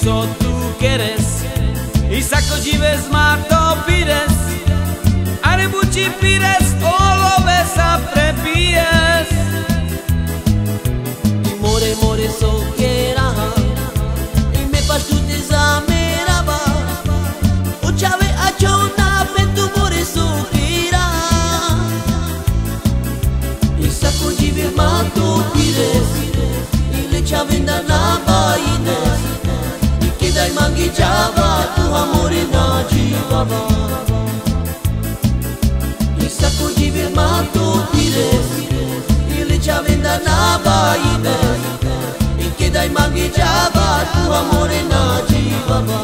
eso tú quieres y sacogibes mato pires are buci pires olo besa prepies i more so quiera y me pastu desameraba o chave a chona pentu more so quiera y sacogibes mato pires y le chavenda na baines y que dai mangi java tu amore na jivava y sacogibes mato pires y le chavenda na baines y que dai mangi java tu amore na jivava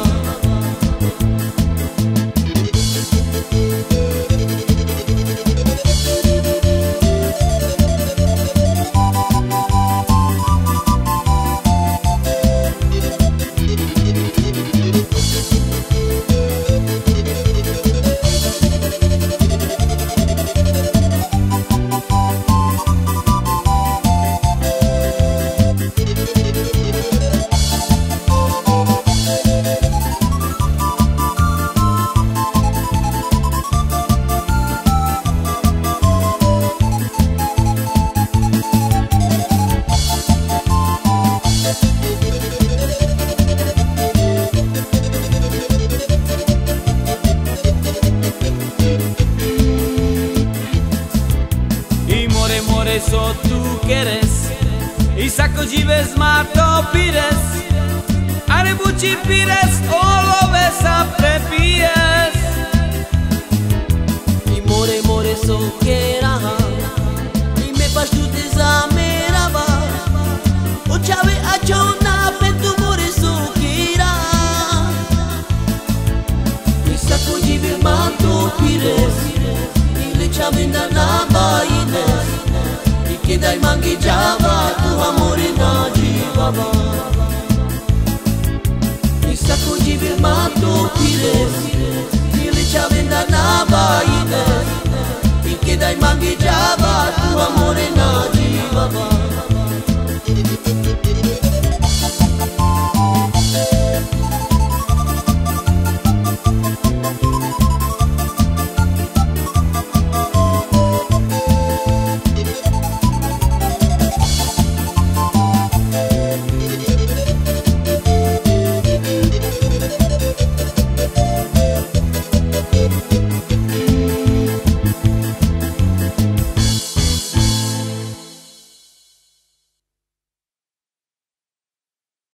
eso tú quieres y sacogibes mato pires are buci pires olo besa prepies y more so quiera y me pastu desameraba o chave a chona pentu more so quiera y sacogibes mato pires y le chavenda na baines que dai mangi java tu amore na jivava e sacogibes mato pires e le chavenda na baines e que dai mangi java